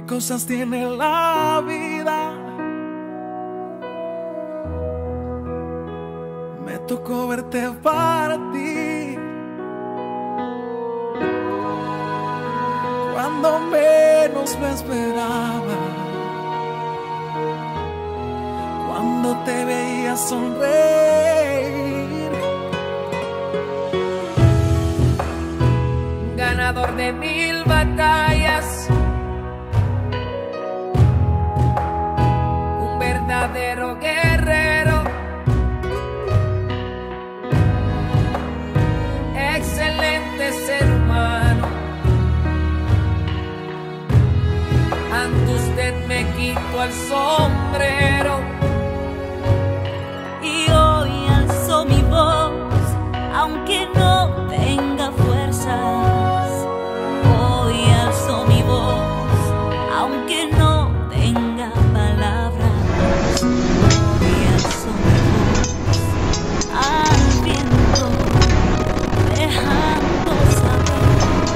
cosas tiene la vida. Me tocó verte partir cuando menos me esperaba, cuando te veía sonreír. Ganador de 1000 batallas, un verdadero guerrero, excelente ser humano. Ante usted me quito el sombrero y hoy alzo mi voz, aunque no tenga fuerzas. Hoy alzo mi voz, aunque no tenga palabras. Hoy alzo mi voz al viento, dejando saber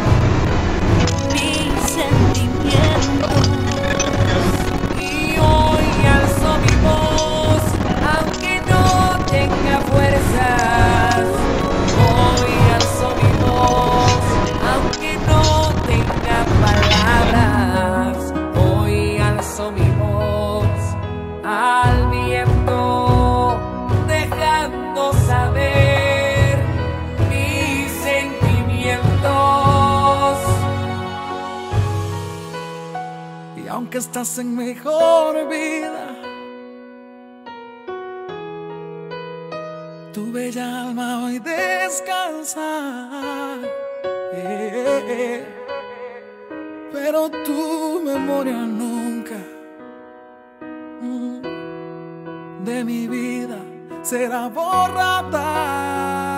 mis sentimientos. Y hoy alzo mi voz, aunque no tenga fuerzas. Hoy alzo mi voz, aunque no tenga palabras. Hoy alzo mi voz al viento, dejando saber mis sentimientos. Y aunque estás en mejor vida, tu bella alma hoy descansa. Pero tu memoria nunca de mi vida será borrada.